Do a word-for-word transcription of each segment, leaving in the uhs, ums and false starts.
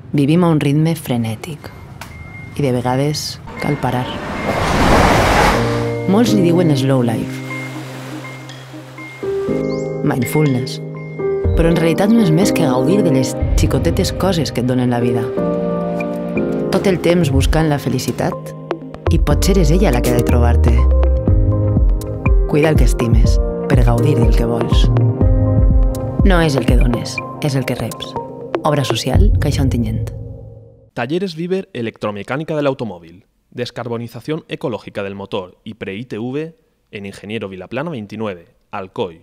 Vivim a un ritme frenètic i de vegades cal parar. Molts li diuen slow life, mindfulness, però en realitat no és més que gaudir de les xicotetes coses que et donen la vida. Tot el temps buscant la felicitat i potser és ella la que ha de trobar-te. Cuida el que estimes per gaudir del que vols. No és el que dones, és el que reps. Obra social Caixa Ontinyent. Talleres Viver Electromecánica del Automóvil. Descarbonización ecológica del motor y pre-I T V en Ingeniero Vilaplana veintinueve, Alcoy.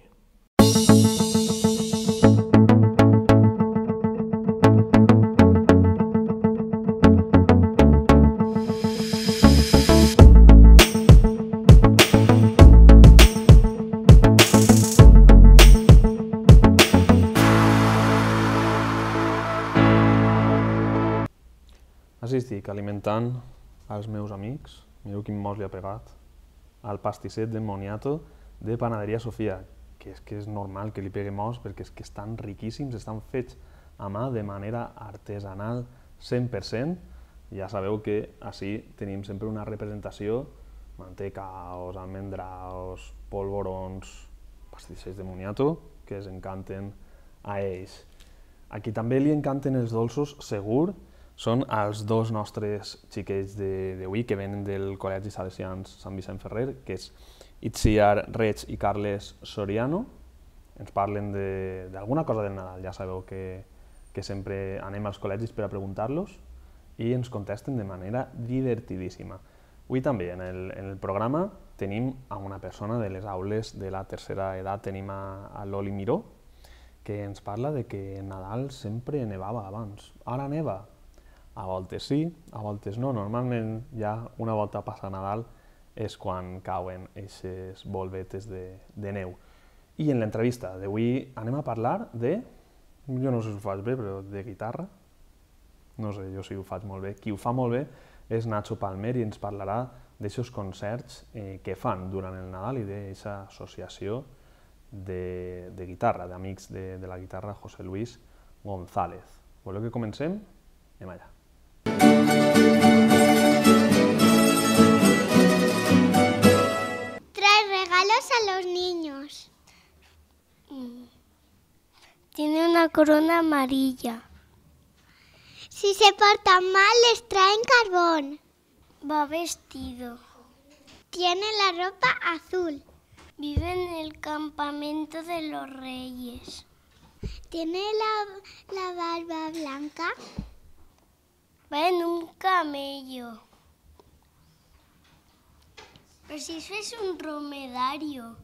Així estic alimentant els meus amics, mireu quin mos li ha pegat, al pastisset de moniato de Panaderia Sofia, que és que és normal que li pegui mos perquè és que estan riquíssims, estan fets a mà de manera artesanal cent per cent. Ja sabeu que així tenim sempre una representació, mantecaos, almendraos, polvorons, pastissets de moniato, que es encanten a ells. A qui també li encanten els dolços, segur, són els dos nostres xiquets d'avui que venen del Col·legi Salesians Sant Vicent Ferrer, que és Itziar Reig i Carles Soriano. Ens parlen d'alguna cosa del Nadal, ja sabeu que, que sempre anem als col·legis per a preguntar-los i ens contesten de manera divertidíssima. Avui també en el, en el programa tenim a una persona de les aules de la tercera edat, tenim a, a l'Oli Miró, que ens parla de que Nadal sempre nevava abans. Ara neva. A voltes sí, a voltes no. Normalment ja una volta passa Nadal és quan cauen aquestes volvetes de, de neu. I en l'entrevista d'avui anem a parlar de, jo no sé si ho faig bé, però de guitarra. No sé jo si ho faig molt bé. Qui ho fa molt bé és Nacho Palmer i ens parlarà d'aixòs concerts eh, que fan durant el Nadal i d'aquesta associació de, de guitarra, d'amics de, de la guitarra José Luis González. Voleu que comencem? Anem allà. Trae regalos a los niños. Tiene una corona amarilla. Si se portan mal, les traen carbón. Va vestido. Tiene la ropa azul. Vive en el campamento de los reyes. Tiene la, la barba blanca. Va en un camello. Pero si eso es un dromedario.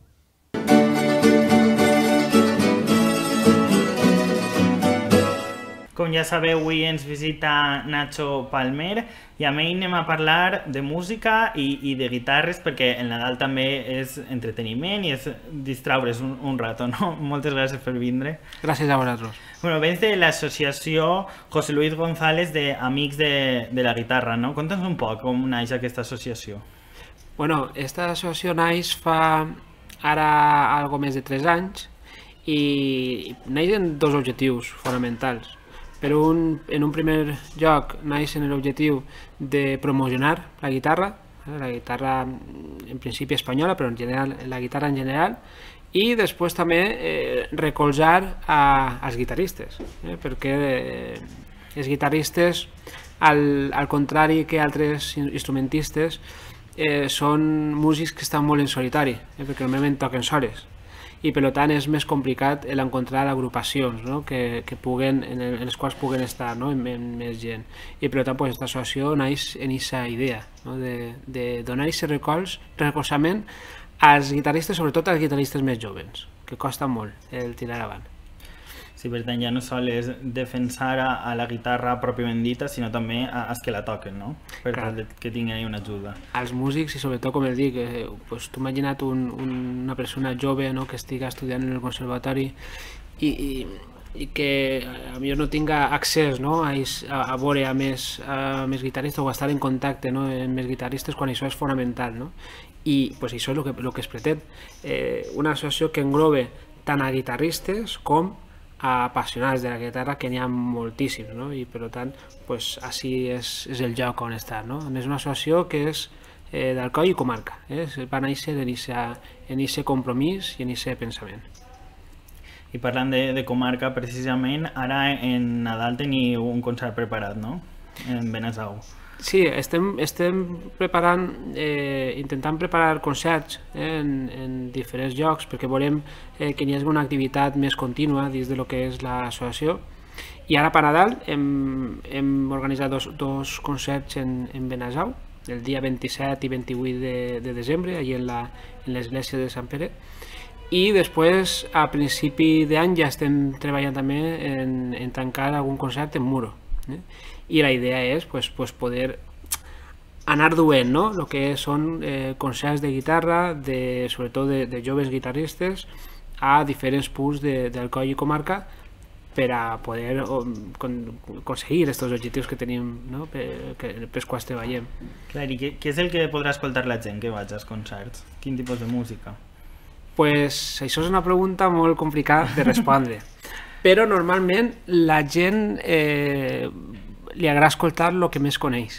Com ja sabeu, avui ens visita Nacho Palmer i amb ell anem a parlar de música i, i de guitarres perquè el Nadal també és entreteniment i és distraure's un, un rato, no? Moltes gràcies per vindre. Gràcies a vosaltres. Bueno, vens de l'associació José Luis González d'Amics de, de la Guitarra, no? Conta'ns un poc com naix aquesta associació. Bueno, esta associació naix fa ara algo més de tres anys i naix en dos objectius fonamentals. Per un, en un primer lloc naix en l'objectiu de promocionar la guitarra, la guitarra en principi espanyola, però en general la guitarra en general, i després també eh, recolzar a, als guitarristes, eh, perquè eh, els guitarristes, al, al contrari que altres instrumentistes, eh, són músics que estan molt en solitari, eh, perquè normalment toquen soles. I per tant és més complicat encontrar agrupacions, no? que, que puguen, en, en les quals puguen estar, no? en, en més gent. I per tant aquesta associació naix en aquesta idea, no? de, de donar aquest recolzament als guitarristes, sobretot als guitarristes més joves, que costa molt el tirar avant. Sí, per tant ja no sols defensar a, a la guitarra pròpiament dita, sinó també a, als que la toquen, no? Per tal que tinguin una ajuda. Els músics, i sobretot, com el dic, eh, pues, tu imagina't un, un, una persona jove, no? que estigui estudiant en el conservatori i, i, i que a millor no tinga accés, no? a, a, a veure a més, a més guitarristes o a estar en contacte, no? amb més guitarristes quan això és fonamental. No? I pues, això és el que, el que es pretén. Eh, una associació que englobe tant a guitarristes com apassionats de la guitarra, que n'hi ha moltíssims, no? I per tant, pues, així és, és el lloc on està, no? És una associació que és eh, d'Alcoi i comarca, eh? Va néixer en aquest compromís i en aquest pensament. I parlant de, de comarca, precisament, ara en Nadal teniu un concert preparat, no? En Benasau. Sí, estem, estem preparant, eh, intentant preparar concerts eh, en, en diferents llocs perquè volem eh, que hi hagi una activitat més contínua dins de lo que és l'associació. I ara per Nadal hem, hem organitzat dos, dos concerts en, en Benasau, el dia vint-i-set i vint-i-vuit de, de desembre, allà en, la, en l'església de Sant Pere. I després, a principi d'any, ja estem treballant també en, en tancar algun concert en Muro. Eh? I la idea és pues, pues poder anar duent, no? El que són eh, concerts de guitarra, de, sobretot de, de joves guitarristes, a diferents punts d'Alcoi i comarca per a poder o, con, aconseguir aquests objectius que tenim, no? per, que, pels quals treballem. Clar, i què, què és el que podrà escoltar la gent que vaig als concerts? Quin tipus de música? Pues això és una pregunta molt complicada de respondre, però normalment la gent eh, li agrada escoltar el que més coneix.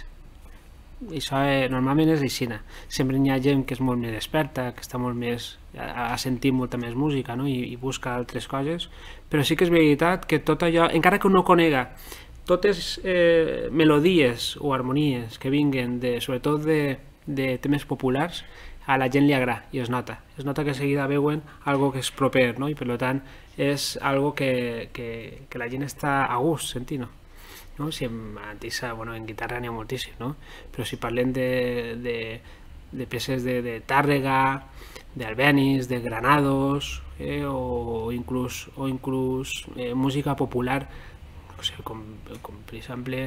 I això eh, normalment és així. Sempre hi ha gent que és molt més experta, que està molt més, ha sentit molta més música, no? I, i busca altres coses, però sí que és veritat que tot allò, encara que no conega totes eh, melodies o harmonies que vinguen de, sobretot de, de temes populars, a la gent li agrada i es nota. Es nota que seguida veuen algo que és proper, no? I per tant és algo que, que, que la gent està a gust sentint, no? No? Si en, mateixa, bueno, en guitarra n'hi ha moltíssim, no? Però si parlem de, de, de peces de, de Tàrrega, d'Albenis, de Granados, eh, o inclús, o inclús eh, música popular, no sé, com, com per exemple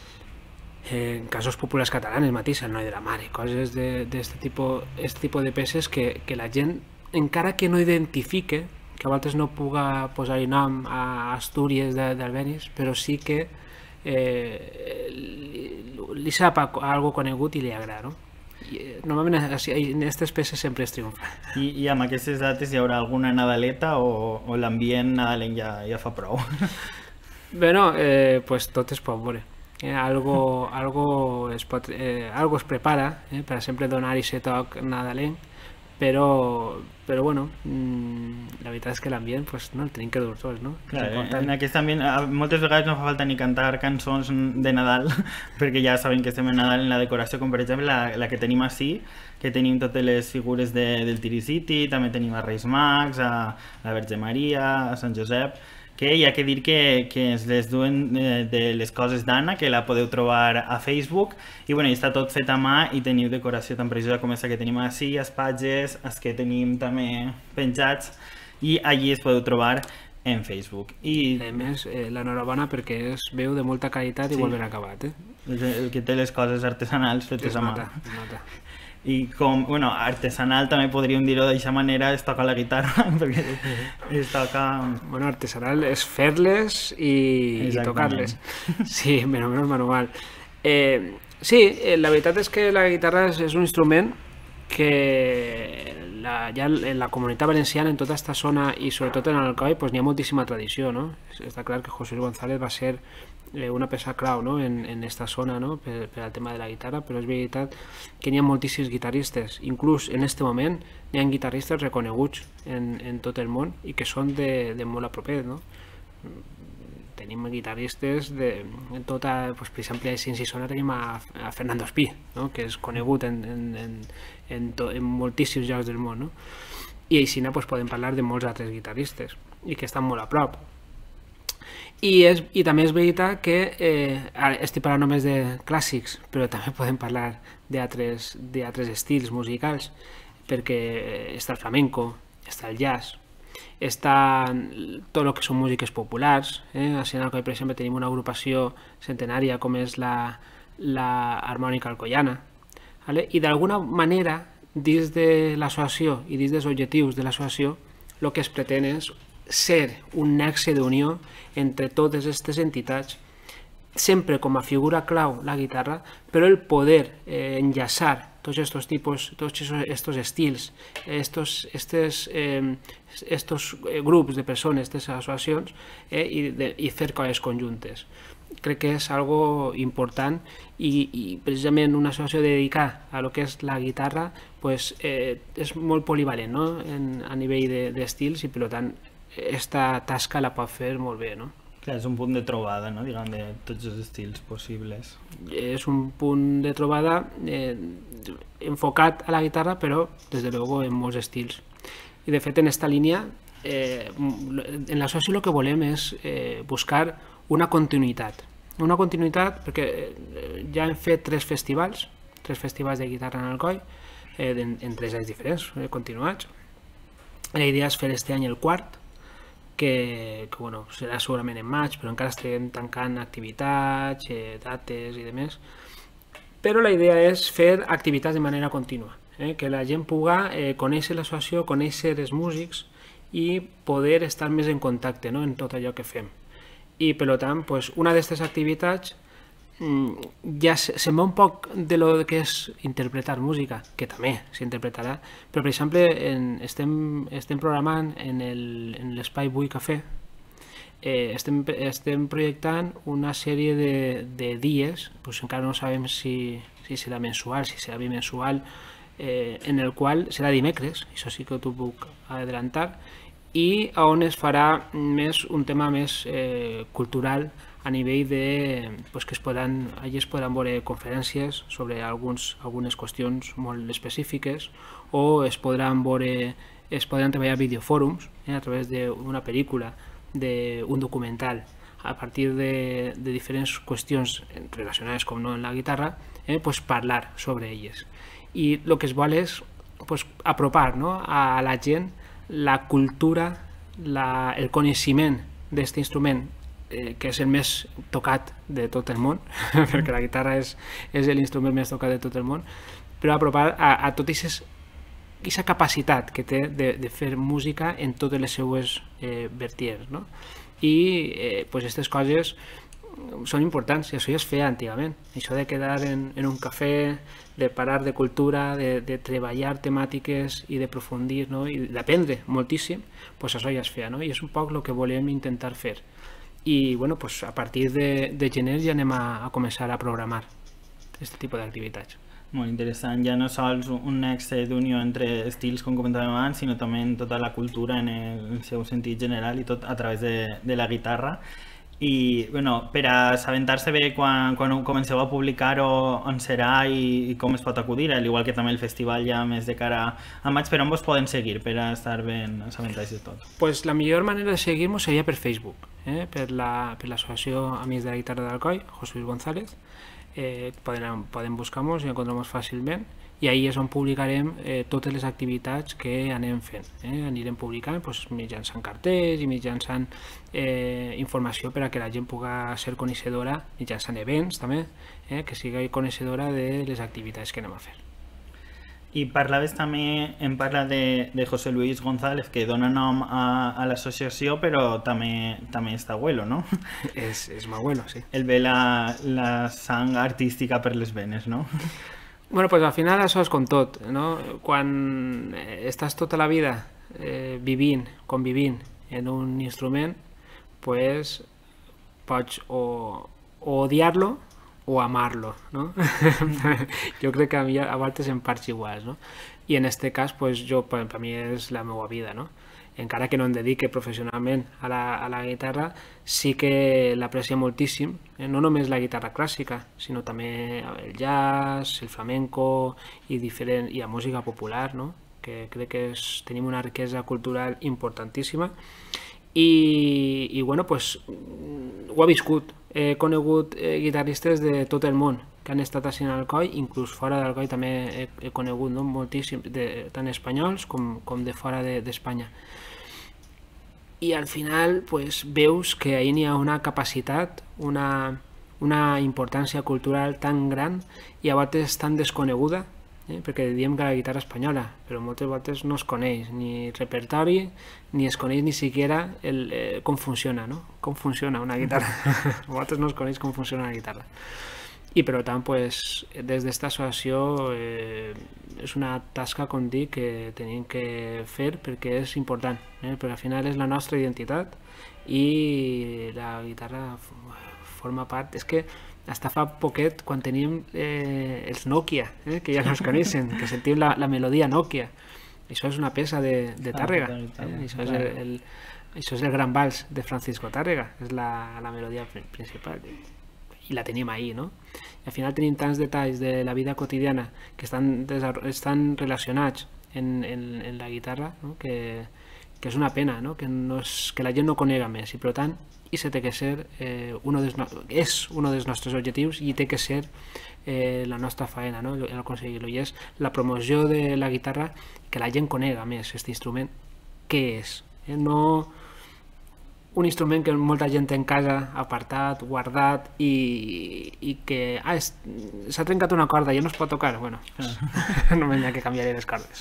eh, en casos populars catalanes mateix, el Noi de la Mare, coses d'aquest tipus, este tipus de peces que, que la gent, encara que no identifique, que a vegades no puga posar-hi nom a Astúries d'Albenis, però sí que eh, li, li sap algo conegut i li agrada, no? I, normalment en aquestes peces sempre es triomfa. I, I amb aquestes dates hi haurà alguna nadaleta o, o l'ambient nadalenc ja, ja fa prou? Bé, no, eh, pues tot es pot veure. Eh, algo, algo, es pot, eh, algo es prepara eh, per sempre donar aquest toc nadalenc, però, però bueno, mmm, la veritat és que l'ambient pues, no el tenim que dur tots, no? Clar, en aquest ambient moltes vegades no fa falta ni cantar cançons de Nadal perquè ja saben que estem en Nadal en la decoració, com per exemple la, la que tenim ací, que tenim totes les figures de, del Tiricity, també tenim a Reis Mags, a la Verge Maria, a Sant Josep, que hi ha que dir que, que ens les duen de, de les coses d'Anna, que la podeu trobar a Facebook, i bueno, està tot fet a mà i teniu decoració tan preciosa com aquesta que tenim ací, els patges, els que tenim també penjats, i allí es podeu trobar en Facebook. I a més, eh, l'enhorabona perquè es veu de molta qualitat i sí, molt ben acabat. Eh? El, el que té les coses artesanals fetes es a mà. nota, es nota. I com, bueno, artesanal també podríem dir-ho d'aquesta manera, es toca la guitarra, perquè es toca... Bueno, artesanal és fer-les i, i tocar-les. Sí, menys menys manual. Eh, sí, eh, la veritat és que la guitarra és, és un instrument que la, ja en la comunitat valenciana, en tota aquesta zona i sobretot en Alcoi, pues, n'hi ha moltíssima tradició, no? Està clar que José Luis González va ser una peça clau, no? en, en esta zona, no? per, per al tema de la guitarra, però és veritat que n'hi ha moltíssims guitarristes, inclús en aquest moment n'hi ha guitarristes reconeguts en, en tot el món i que són de, de molt a propet, no? Tenim guitarristes de en tota, pues, per exemple a Ciència i Sona tenim a, a Fernando Espí, no? Que és conegut en, en, en, en, to, en moltíssims llocs del món, no? I així pues, podem parlar de molts altres guitarristes i que estan molt a prop. I, és, i també és veritat que eh, estic parlant només de clàssics, però també podem parlar d'altres estils musicals, perquè està el flamenco, està el jazz, està tot el que són músiques populars. Eh? A Alcoi, per exemple, tenim una agrupació centenària com és la, la Harmònica Alcoiana, ¿vale? I d'alguna manera, dins de l'associació i dins dels objectius de l'associació, el que es pretén és ser un nexe d'unió entre totes aquestes entitats, sempre com a figura clau la guitarra, però el poder eh, enllaçar tots estos tipus, tots estos estils, estos, estes, eh, estos grups de persones, aquestes associacions, eh, i, de, i fer coses conjuntes. Crec que és algo important i, i precisament una associació dedicada a lo que és la guitarra pues, eh, és molt polivalent, no? en, a nivell d'estils de, i per tant aquesta tasca la pot fer molt bé. No? Clar, és un punt de trobada, no? Diguem, de tots els estils possibles. És un punt de trobada eh, enfocat a la guitarra, però des de luego en molts estils. I de fet en aquesta línia, eh, en l'associació el que volem és eh, buscar una continuïtat. Una continuïtat perquè ja hem fet tres festivals, tres festivals de guitarra en Alcoi, eh, en, en tres anys diferents, eh, continuats. La idea és fer este any el quart, que, que bueno, serà segurament en maig, però encara estem tancant activitats, eh, dates i demés. Però la idea és fer activitats de manera contínua, eh, que la gent pugui eh, conèixer l'associació, conèixer els músics i poder estar més en contacte, no?, en tot allò que fem. I per tant, pues, una d'aquestes activitats ja se'n va un poc de lo que és interpretar música, que també s'interpretarà, però per exemple en, estem, estem programant en l'espai Bui Cafè, eh, estem, estem projectant una sèrie de, de dies, pues encara no sabem si, si serà mensual, si serà bimensual, eh, en el qual serà dimecres, això sí que t'ho puc adelantar, i on es farà més un tema més eh, cultural a nivell de pues, que es podran, allí es podran veure conferències sobre alguns, algunes qüestions molt específiques o es podran veure, es podran treballar videofòrums eh, a través d'una pel·lícula, d'un documental a partir de, de diferents qüestions relacionades com no en la guitarra, eh, pues, parlar sobre elles. I el que es vol és pues, apropar, no?, a la gent la cultura, la, el coneixement d'aquest instrument, eh, que és el més tocat de tot el món, perquè la guitarra és, és l'instrument més tocat de tot el món, però apropar a, a tota aquesta capacitat que té de, de fer música en totes les seues eh, vertients. No? I eh, pues aquestes coses són importants, i això ja es feia antigament. Això de quedar en, en un cafè, de parar de cultura, de, de treballar temàtiques i de profundir, no? I d'aprendre moltíssim, pues això ja es feia, no? I és un poc el que volem intentar fer. I bueno, pues a partir de, de gener ja anem a, a començar a programar aquest tipus d'activitats. Molt interessant, ja no sols un nexe d'unió entre estils, com comentàvem abans, sinó també en tota la cultura en el seu sentit general i tot a través de, de la guitarra. I bueno, per a assabentar-se bé quan, quan comenceu a publicar on serà i, i com es pot acudir, al igual que també el festival ja més de cara a maig, per on vos poden seguir per a estar ben assabentats de tot? Pues la millor manera de seguir-nos seria per Facebook, eh? per l'associació la, Amics de la Guitarra d'Alcoi, José Luis González. Eh, poden, poden buscar-nos i encontrar-nos fàcilment, i ahí és on publicarem eh, totes les activitats que anem fent. Eh? Anirem publicant pues, mitjançant cartells i mitjançant eh, informació per a que la gent pugui ser coneixedora, mitjançant events també, eh? que sigui coneixedora de les activitats que anem a fer. I parlaves també, em parla de, de José Luis González, que dona nom a, a l'associació, però també, també és abuelo, no? És, és m'abuelo, sí. El ve la, la sang artística per les venes, no? Bueno, pues al final això és com tot, no? Quan estàs tota la vida eh, vivint, convivint en un instrument, pues pots o, o odiar-lo o amar-lo, no? Jo crec que a mi a vegades en parts iguals, no? I en aquest cas, pues, jo, per, per mi és la meva vida, no? Encara que no em dedique professionalment a la, a la guitarra, sí que l'aprecio moltíssim, eh? No només la guitarra clàssica, sinó també el jazz, el flamenco i, diferent, i la música popular, no? Que crec que és, tenim una riquesa cultural importantíssima. I, i bueno, pues, ho he viscut. He conegut eh, guitarristes de tot el món que han estat així en Alcoi, inclús fora d'Alcoi també he, he conegut, no? Moltíssim, de, tant espanyols com, com de fora d'Espanya. De, I al final pues, veus que ahí n'hi ha una capacitat, una, una importància cultural tan gran i a vegades tan desconeguda, eh? Perquè diem que la guitarra espanyola, però moltes vegades no es coneix ni repertori, ni es coneix ni siquiera el, eh, com funciona, no? Com funciona una guitarra. A vegades no es coneix com funciona una guitarra. i per tant, pues, des d'esta associació eh, és una tasca, com dic, que tenim que fer perquè és important, eh? Perquè al final és la nostra identitat i la guitarra forma part. És que hasta fa poquet, quan teníem eh, els Nokia, eh, que ja no es coneixen, que sentim la, la melodia Nokia, això és una peça de, de Tàrrega, eh? Això, és el, el, això és el gran vals de Francisco Tàrrega, és la, la melodia principal, i la tenim ahí, no? I al final tenim tants detalls de la vida quotidiana que estan, estan relacionats en, en, en la guitarra, no? que, que és una pena, no? Que, no és, que la gent no conega més, i per tant i se té que ser eh, uno dels no... és un dels nostres objectius i té que ser eh, la nostra faena, no? El aconseguir-lo, i és la promoció de la guitarra, que la gent conega més aquest instrument, què és, eh? No un instrument que molta gent té en casa apartat, guardat, i, i que ah, s'ha trencat una corda, ja no es pot tocar, bueno, ah. No m'hi ha que canviar les cordes.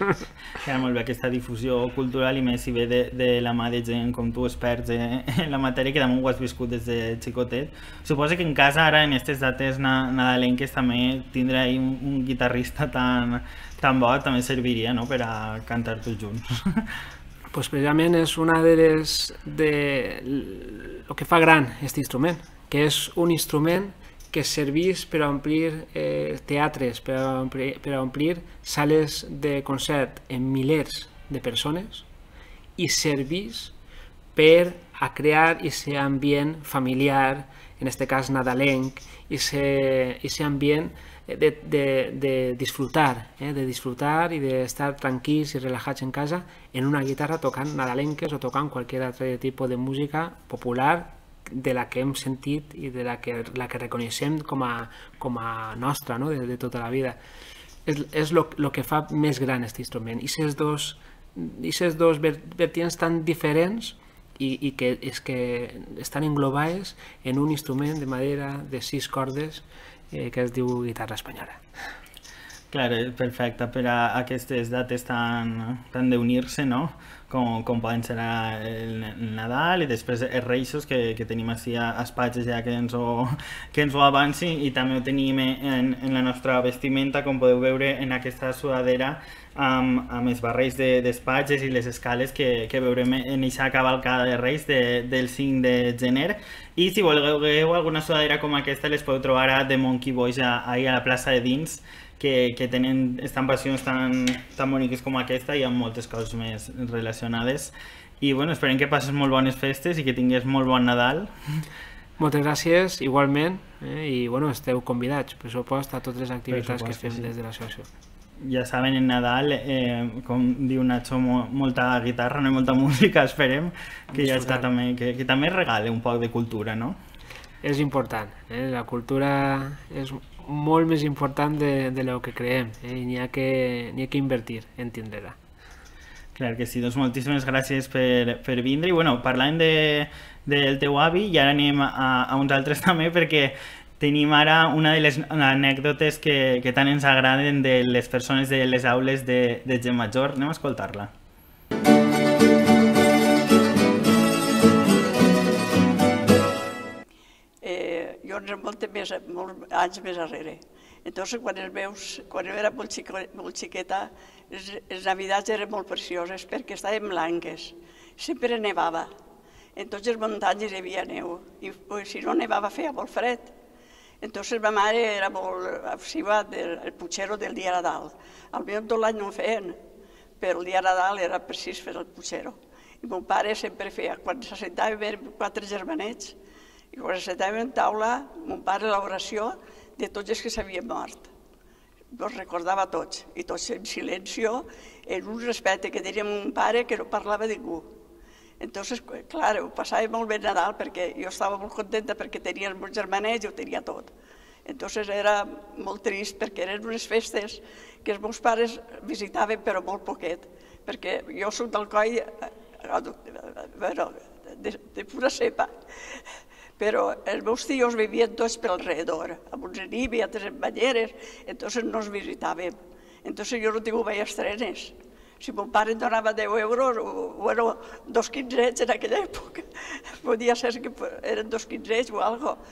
Queda molt bé aquesta difusió cultural, i més si ve de, de la mà de gent com tu, experts en, en la matèria, que també ho has viscut des de xicotet. Suposo que en casa ara, en aquestes dates nadalenques, també tindre un, un guitarrista tan, tan bo també serviria, no?, per a cantar tots junts. Pues precisament és una de les de lo que fa gran aquest instrument, que és un instrument que serveix per a omplir eh, teatres, per a omplir, per a omplir sales de concert en milers de persones, i serveix per a crear aquest ambient familiar, en aquest cas nadalenc, i aquest ambient de, de, de disfrutar, eh? de disfrutar i d'estar tranquils i relajats en casa en una guitarra tocant nadalenques o tocant qualsevol altre tipus de música popular de la que hem sentit i de la que, la que reconeixem com a, com a nostra, no?, de, de tota la vida. És, és lo, lo que fa més gran aquest instrument. I aquests dos, aquests dos vertients tan diferents i, i que, és que estan englobades en un instrument de madera de sis cordes eh, que es diu guitarra espanyola. Clar, perfecte per a aquestes dates tan, tan d'unir-se, no?, com, com poden ser el, el Nadal i després els Reixos, que, que tenim així a Espatges ja que ens ho, que ens ho avanci, i també ho tenim en, en la nostra vestimenta, com podeu veure en aquesta sudadera, amb, amb els barrells d'Espatges de, i les escales que, que veurem en aquesta cavalcada de Reis de, del cinc de gener. I si voleu alguna sudadera com aquesta, les podeu trobar a The Monkey Boys ahir a la plaça de dins, que, que tenen estampacions tan, tan boniques com aquesta, i amb moltes coses més relacionades. I bueno, esperem que passes molt bones festes i que tingués molt bon Nadal. Moltes gràcies, igualment, eh? I bueno, esteu convidats, per supost, a totes les activitats que fem sí. des de l'associació. Ja saben, en Nadal, eh, com diu Nacho, mo, molta guitarra, no hi molta música, esperem que ja està també, que, que també regale un poc de cultura, no? És important, eh? La cultura és molt més important de, de lo que creiem, eh? I n'hi ha que, n'hi ha que invertir en tindre-la. Clar que sí, doncs moltíssimes gràcies per, per vindre. I bueno, parlant de, del teu avi, i ara anem a, a uns altres també, perquè tenim ara una de les anècdotes que, que tant ens agraden de les persones de les aules de, de gent major. Anem a escoltar-la. Eh, jo ens molt més, molts anys més arrere. Entonces, quan els meus, quan jo era molt, xico, molt xiqueta, les, les navidats eren molt precioses perquè estaven blanques. Sempre nevava. En totes les muntanyes hi havia neu. I pues, si no nevava feia molt fred. Entonces ma mare era molt obsessiva del putxero del dia Nadal. Al meu tot l'any no ho feien, però el dia Nadal era precís fer el putxero. I mon pare sempre feia, quan s'assentàvem érem quatre germanets, i quan s'assentàvem en taula, mon pare l'oració de tots els que s'havien mort. Ens recordava tots, i tots en silencio, en un respecte que tenia mon pare que no parlava ningú. Entonces, clar, ho passava molt bé Nadal perquè jo estava molt contenta perquè tenia els meus germanets i ho tenia tot. Entonces era molt trist perquè eren unes festes que els meus pares visitaven però molt poquet, perquè jo soc del coll bueno, de, de pura cepa, però els meus tios vivien tots pel redor, amb uns anim i altres banyeres, entonces no els visitàvem. Entonces jo no tinc mai estrenes. Si mon pare em donava deu euros, o, bueno, dos quinzets en aquella època, podia ser que eren dos quinzets o alguna cosa,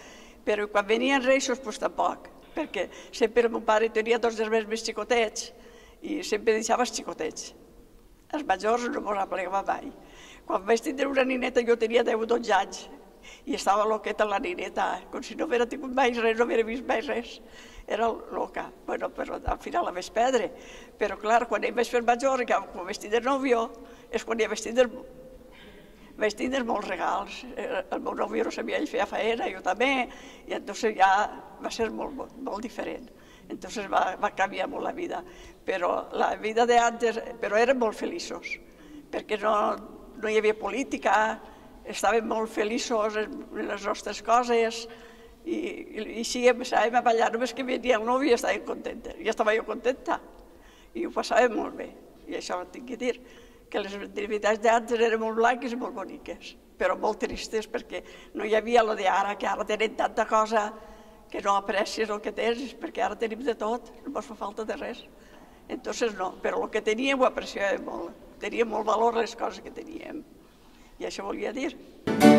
Però quan venien reixos, doncs tampoc, perquè sempre el meu pare tenia dos germans més xicotets i sempre deixava els xicotets. Els majors no mos aplegava mai. Quan vaig tindre una nineta jo tenia deu o dotze anys i estava loqueta la nineta, com si no haguera tingut mai res, no haguera vist mai res. Era loca. Bueno, però al final la vaig perdre. Però clar, quan ell vaig fer major, quan vaig tindre nòvio, és quan ja vaig tindre vaig tindre molts regals. El meu nòvio no sabia, ell feia feina, jo també, i entonces ja va ser molt, molt, molt diferent. Entonces va, va canviar molt la vida. Però la vida d'antes, però érem molt feliços, perquè no, no hi havia política, estàvem molt feliços en les nostres coses, i, i, i sí, estàvem a ballar, només que venia el nòvio i estàvem contentes. I estava jo contenta, i ho passàvem molt bé. I això ho tinc que dir, que les activitats d'antes eren molt blanques i molt boniques, però molt tristes perquè no hi havia el d'ara, que ara tenen tanta cosa que no aprecies el que tens, perquè ara tenim de tot, no ens fa falta de res. Entonces no, però el que teníem ho apreciàvem molt, teníem molt valor les coses que teníem, i això volia dir.